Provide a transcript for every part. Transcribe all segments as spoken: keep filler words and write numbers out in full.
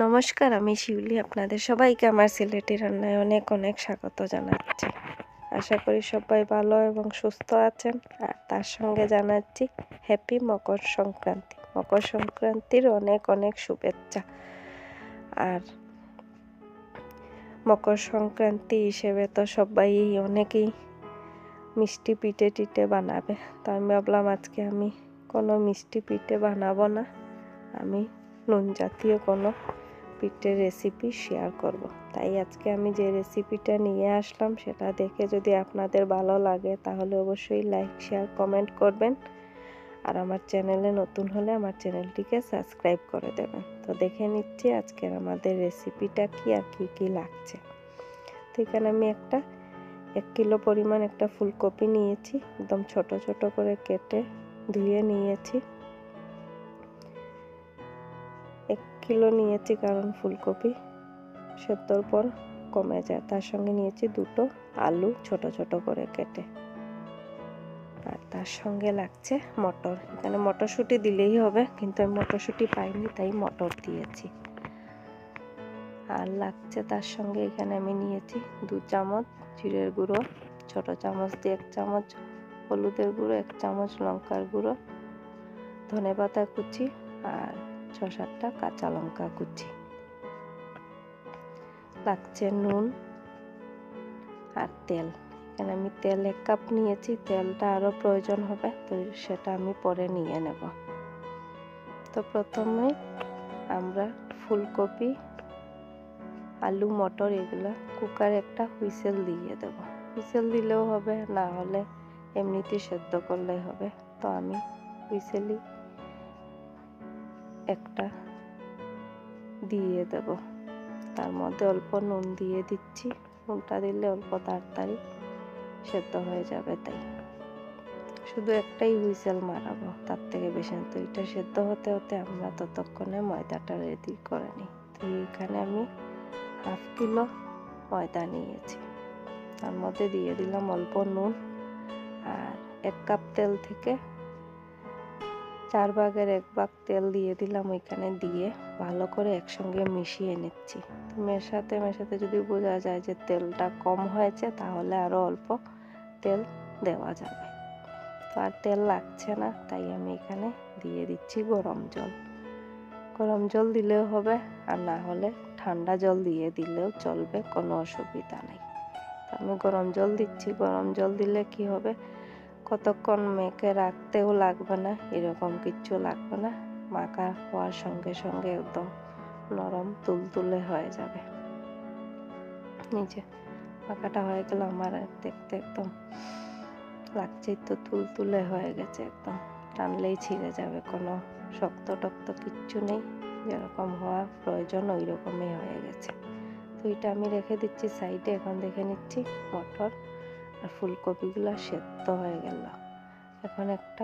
নমস্কার, আমি শিউলি। আপনাদের সবাইকে আমার সিলেটি রান্নায় অনেক অনেক স্বাগত জানাচ্ছি। আশা করি সবাই ভালো এবং সুস্থ আছেন। আর তার সঙ্গে জানাচ্ছি হ্যাপি মকর সংক্রান্তি। মকর সংক্রান্তির অনেক অনেক শুভেচ্ছা। আর মকর সংক্রান্তি হিসেবে তো সবাই অনেকেই মিষ্টি পিঠে টিঠে বানাবে, তো আমি ভাবলাম আজকে আমি কোনো মিষ্টি পিঠে বানাবো না, আমি নুন জাতীয় কোনো পিঠের রেসিপি শেয়ার করব। তাই আজকে আমি যে রেসিপিটা নিয়ে আসলাম সেটা দেখে যদি আপনাদের ভালো লাগে তাহলে অবশ্যই লাইক শেয়ার কমেন্ট করবেন। আর আমার চ্যানেলে নতুন হলে আমার চ্যানেলটিকে সাবস্ক্রাইব করে দেবেন। তো দেখে নিচ্ছি আজকের আমাদের রেসিপিটা কি আর কি কি লাগছে। তো এখানে আমি একটা এক কিলো পরিমাণ একটা ফুলকপি নিয়েছি, একদম ছোট ছোট করে কেটে ধুয়ে নিয়েছি। এক কিলো নিয়েছি কারণ ফুলকপি সেদ্ধর পর কমে যায়। তার সঙ্গে নিয়েছি দুটো আলু ছোট ছোট করে কেটে, আর তার সঙ্গে লাগছে মটর। এখানে মটরশুঁটি দিলেই হবে, কিন্তু আমি মটরশুঁটি পাইনি তাই মটর দিয়েছি। আর লাগছে তার সঙ্গে এখানে আমি নিয়েছি দু চামচ জিরের গুঁড়ো, ছোট চামচ দিয়ে এক চামচ হলুদের গুঁড়ো, এক চামচ লঙ্কার গুঁড়ো, ধনেপাতা কুচি আর ছ সাতটা কাঁচা লঙ্কা কুচি। লাগছে নুন আর তেল। এখানে আমি তেল এক কাপ নিয়েছি, তেলটা আরও প্রয়োজন হবে, তো সেটা আমি পরে নিয়ে নেব। তো প্রথমে আমরা ফুলকপি, আলু, মটর এগুলা কুকারে একটা হুইসেল দিয়ে দেব। হুইসেল দিলেও হবে, না হলে এমনিতে সেদ্ধ করলেই হবে। তো আমি হুইসেলই একটা দিয়ে দেব। তার মধ্যে অল্প নুন দিয়ে দিচ্ছি, নুনটা দিলে অল্প তাড়াতাড়ি সেদ্ধ হয়ে যাবে, তাই শুধু একটাই হুইসেল মারাবো, তার থেকে বেশি না। তো এটা সেদ্ধ হতে হতে আমরা ততক্ষণে ময়দাটা রেডি করে নিই। তো এখানে আমি হাফ কিলো ময়দা নিয়েছি, তার মধ্যে দিয়ে দিলাম অল্প নুন, আর এক কাপ তেল থেকে চার ভাগের এক ভাগ তেল দিয়ে দিলাম। ওইখানে দিয়ে ভালো করে একসঙ্গে মিশিয়ে নিচ্ছি। তো মেশাতে মেশাতে যদি বোঝা যায় যে তেলটা কম হয়েছে তাহলে আরও অল্প তেল দেওয়া যাবে। তো আর তেল লাগছে না, তাই আমি এখানে দিয়ে দিচ্ছি গরম জল। গরম জল দিলেও হবে, আর না হলে ঠান্ডা জল দিয়ে দিলেও চলবে, কোনো অসুবিধা নেই। তো আমি গরম জল দিচ্ছি। গরম জল দিলে কি হবে, কতক্ষণ মেখে রাখতেও লাগবে না, এরকম কিচ্ছু লাগবে না। মাখা হওয়ার সঙ্গে সঙ্গে একদম নরম তুলতুলে হয়ে যাবে। নিচে মাখাটা হয়ে গেল আমার, দেখতে একদম লাগছেই তো তুলতুলে হয়ে গেছে, একদম টানলেই ছিঁড়ে যাবে, কোনো শক্ত টক্ত কিচ্ছু নেই, যেরকম হওয়া প্রয়োজন ওই রকমই হয়ে গেছে। তো এটা আমি রেখে দিচ্ছি সাইডে। এখন দেখে নিচ্ছি মটর আর ফুলকপিগুলো সেদ্ধ হয়ে গেল। এখন একটা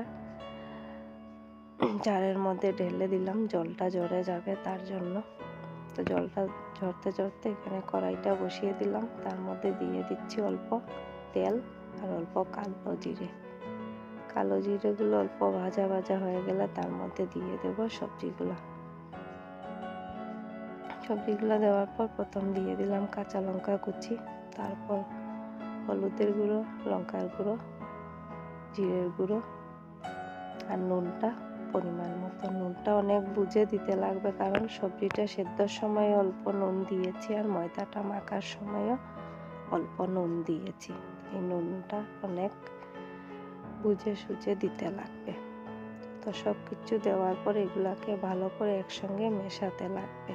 জারের মধ্যে ঢেলে দিলাম, জলটা ঝরে যাবে তার জন্য। তো জলটা ঝরতে ঝরতে এখানে কড়াইটা বসিয়ে দিলাম, তার মধ্যে দিয়ে দিচ্ছি অল্প তেল আর অল্প কালো জিরে। কালো জিরেগুলো অল্প ভাজা ভাজা হয়ে গেলে তার মধ্যে দিয়ে দেব সবজিগুলো। সবজিগুলো দেওয়ার পর প্রথম দিয়ে দিলাম কাঁচা লঙ্কা কুচি, তারপর হলুদের গুঁড়ো, লঙ্কার গুঁড়ো, জিরের গুঁড়ো আর নুনটা পরিমাণ মতো। নুনটা অনেক বুঝে দিতে লাগবে, কারণ সবজিটা সেদ্ধর সময় অল্প নুন দিয়েছি আর ময়দাটা মাখার সময়ও অল্প নুন দিয়েছি। এই নুনটা অনেক বুঝে সুঝে দিতে লাগবে। তো সব কিছু দেওয়ার পর এগুলাকে ভালো করে একসঙ্গে মেশাতে লাগবে।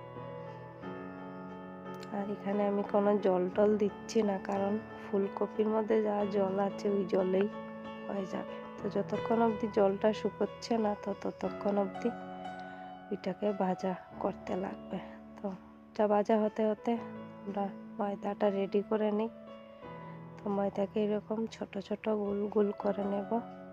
আর এখানে আমি কোনো জল টল দিচ্ছি না, কারণ ফুলকপির মধ্যে যা জল আছে ওই জলেই হয়ে যাবে। তো যতক্ষণ অবধি জলটা শুকোচ্ছে না তো ততক্ষণ অবধি ওইটাকে ভাজা করতে লাগবে। তো এটা ভাজা হতে হতে আমরা ময়দাটা রেডি করে নিই। তো ময়দাকে এরকম ছোট ছোট গোল গোল করে নেব,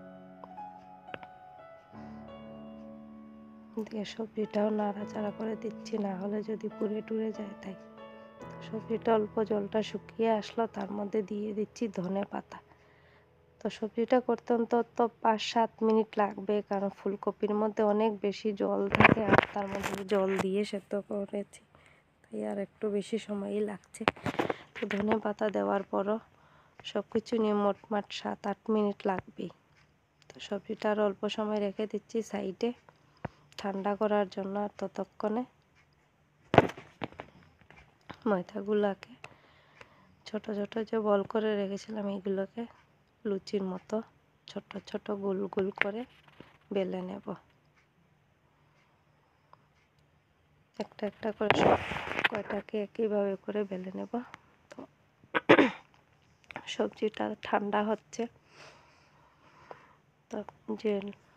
দিয়ে সবজিটাও নাড়াচাড়া করে দিচ্ছি, না হলে যদি পুড়ে টুড়ে যায়। তাই সবজিটা অল্প জলটা শুকিয়ে আসলো, তার মধ্যে দিয়ে দিচ্ছি ধনে পাতা। তো তো সবজিটা করতে অন্তত পাঁচ সাত মিনিট লাগবে, কারণ ফুলকপির মধ্যে অনেক বেশি জল থাকে আর তার মধ্যে জল দিয়ে সেদ্ধ করেছি, তাই আর একটু বেশি সময়ই লাগছে। তো ধনে পাতা দেওয়ার পরও সব কিছু নিয়ে মোটমাট সাত আট মিনিট লাগবেই। তো সবজিটা আর অল্প সময় রেখে দিচ্ছি সাইডে ঠান্ডা করার জন্য। আর ততক্ষণে ময়দাগুলোকে ছোট ছোট যে বল করে রেখেছিলাম এগুলোকে লুচির মতো ছোট ছোট গোল গোল করে বেলে নেব। একটা একটা করে সব কয়টাকে একইভাবে করে বেলে নেব। তো সবজিটা ঠান্ডা হচ্ছে, তো যে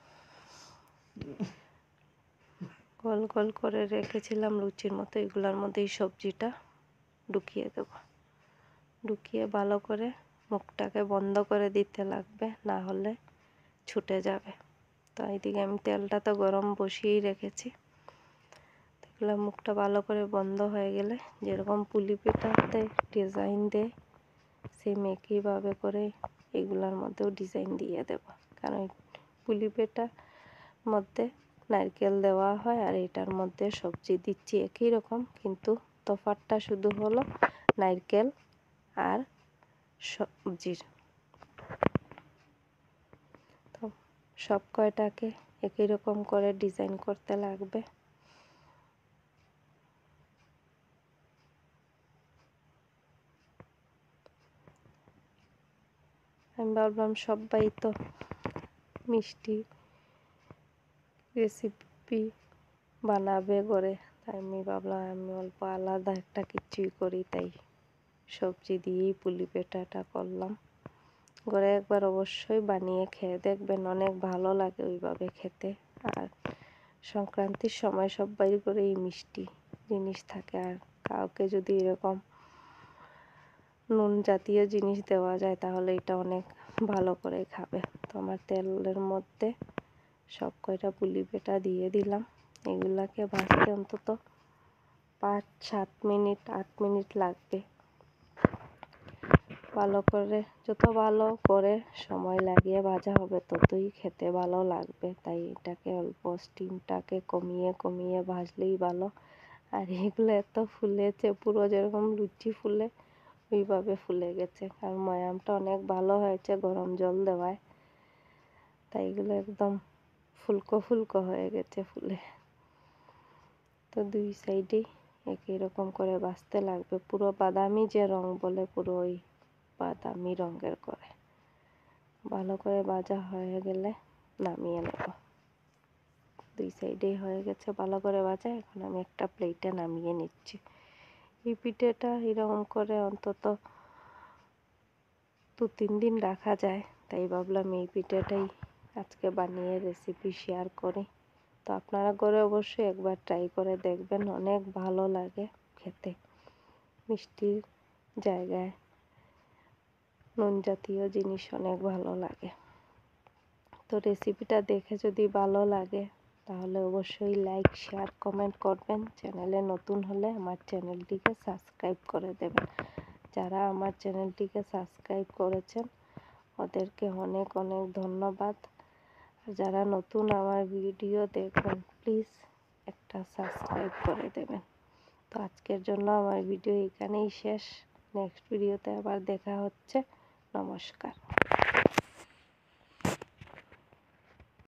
গোল গোল করে রেখেছিলাম লুচির মতো এগুলোর মধ্যে এই সবজিটা ঢুকিয়ে দেব। ঢুকিয়ে ভালো করে মুখটাকে বন্ধ করে দিতে লাগবে, না হলে ছুটে যাবে। তো এইদিকে আমি তেলটা তো গরম বসিয়েই রেখেছি। এগুলো মুখটা ভালো করে বন্ধ হয়ে গেলে যেরকম পুলি পিঠাতে ডিজাইন দেয় সেম একইভাবে করে এগুলোর মধ্যেও ডিজাইন দিয়ে দেব। কারণ পুলি পিঠার মধ্যে নারকেল দেওয়া হয় আর এটার মধ্যে সবজি দিচ্ছি একই রকম, কিন্তু তফাৎটা শুধু হলো নারকেল আর সবজির। তো সব কয়টাকে একই রকম করে ডিজাইন করতে লাগবে। আমি ভাবলাম সবাই তো মিষ্টি রেসিপি বানাবে করে, তাই আমি ভাবলাম আমি অল্প আলাদা একটা কিছুই করি, তাই সবজি দিয়েই পুলি পিঠাটা করলাম। ঘরে একবার অবশ্যই বানিয়ে খেয়ে দেখবেন, অনেক ভালো লাগে ওইভাবে খেতে। আর সংক্রান্তির সময় সবাই করে এই মিষ্টি জিনিস থাকে, আর কাউকে যদি এরকম নুন জাতীয় জিনিস দেওয়া যায় তাহলে এটা অনেক ভালো করে খাবে। তো আমার তেলের মধ্যে সব কয়টা পুলি পিঠা দিয়ে দিলাম। এগুলাকে ভাজতে অন্তত পাঁচ সাত মিনিট আট মিনিট লাগবে। ভালো করে যত ভালো করে সময় লাগিয়ে ভাজা হবে ততই খেতে ভালো লাগবে, তাই এটাকে অল্প স্টিমটাকে কমিয়ে কমিয়ে ভাজলেই ভালো। আর এগুলো এত ফুলেছে পুরো যেরকম লুচি ফুলে ওইভাবে ফুলে গেছে, কারণ ময়ামটা অনেক ভালো হয়েছে গরম জল দেওয়ায়, তাই এগুলো একদম ফুলকো ফুলকো হয়ে গেছে ফুলে। তো দুই সাইডেই একই রকম করে ভাজতে লাগবে, পুরো বাদামি যে রং বলে পুরো ওই বাদামি রঙের করে ভালো করে ভাজা হয়ে গেলে নামিয়ে নেব। দুই সাইডেই হয়ে গেছে ভালো করে ভাজা, এখন আমি একটা প্লেটে নামিয়ে নিচ্ছি। এই পিঠেটা এরকম করে অন্তত দু তিন দিন রাখা যায়, তাই ভাবলাম এই পিঠেটাই আজকে বানিয়ে রেসিপি শেয়ার করি। তো আপনারা ঘরে অবশ্যই একবার ট্রাই করে দেখবেন, অনেক ভালো লাগে খেতে। মিষ্টির জায়গায় নুন জাতীয় জিনিস অনেক ভালো লাগে। তো রেসিপিটা দেখে যদি ভালো লাগে তাহলে অবশ্যই লাইক শেয়ার কমেন্ট করবেন। চ্যানেলে নতুন হলে আমার চ্যানেলটিকে সাবস্ক্রাইব করে দেবেন। যারা আমার চ্যানেলটিকে সাবস্ক্রাইব করেছেন ওদেরকে অনেক অনেক ধন্যবাদ। আর যারা নতুন আমার ভিডিও দেখবেন প্লিজ একটা সাবস্ক্রাইব করে দেবেন। তো আজকের জন্য আমার ভিডিও এখানেই শেষ। নেক্সট ভিডিওতে আবার দেখা হচ্ছে। নমস্কার।